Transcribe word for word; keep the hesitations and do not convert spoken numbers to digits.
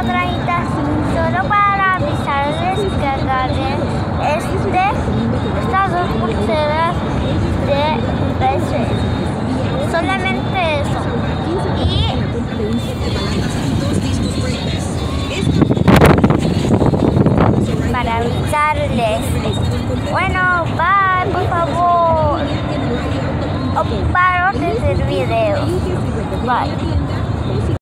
cuadradita solo para avisarles que agarren este, estas dos pulseras de peces. Solamente eso. Y para avisarles. Bueno, bye, por favor. Ocuparos de hacer video. Bye.